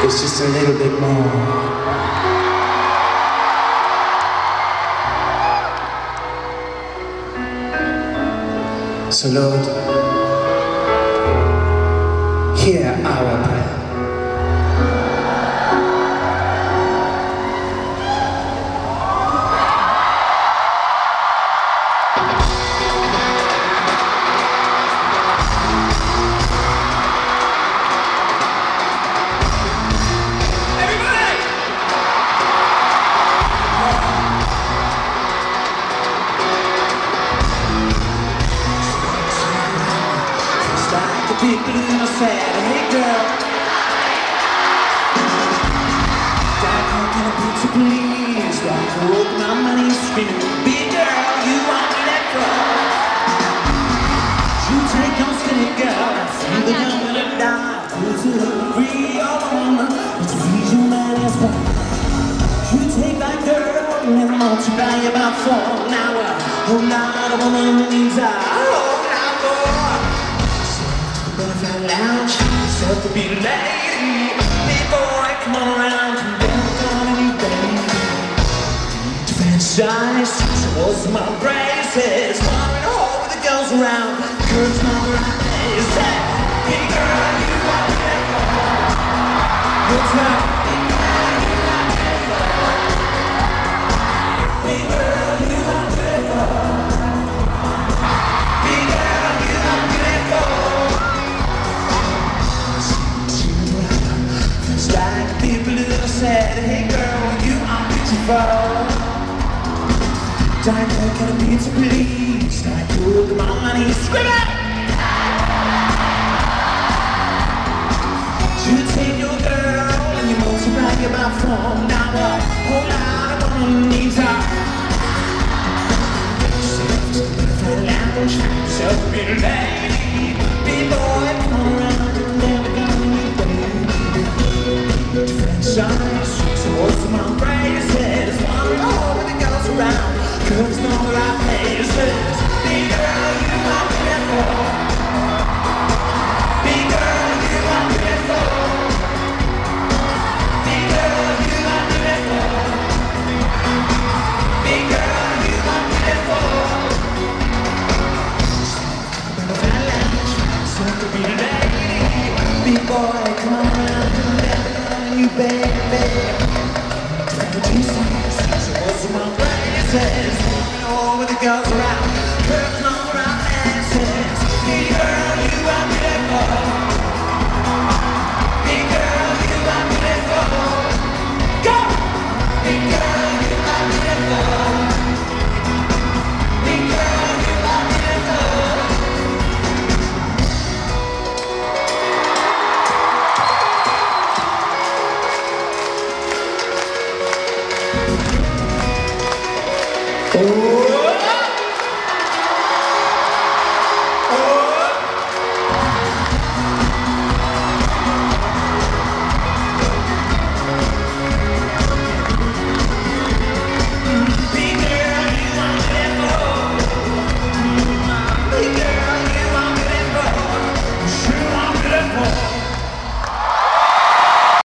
It's just a little bit more. So Lord, hear our prayer. People in a sad, hey girl, Dad, can I put you please? Like I woke my money screaming, big girl, you want me that girl? You take your skinny girl, see the young and the die, who's a real woman, it's easy man as well. You take that girl and multiply about 4 now, a whole lot of woman needs a whole lot more. Lounge, yourself to be lady. Big boy, come on around, come down, come on, you baby. To fantasize, so what's my braces? Firing all with the girls around, girls not right. Is that big girl, you got me? What's that? Big girl, you got me. Big girl, you got me. Big girl, you got me. Like people who said, hey girl, you are beautiful. Diamond, can I be to please? Like you, my money, scream it! You take your girl and you multiply it by 4. Now a whole lot of woman needs her. Yourself to the lounge, yourself to be a lady. Big boy, come on around, and never gonna leave, baby. Friends,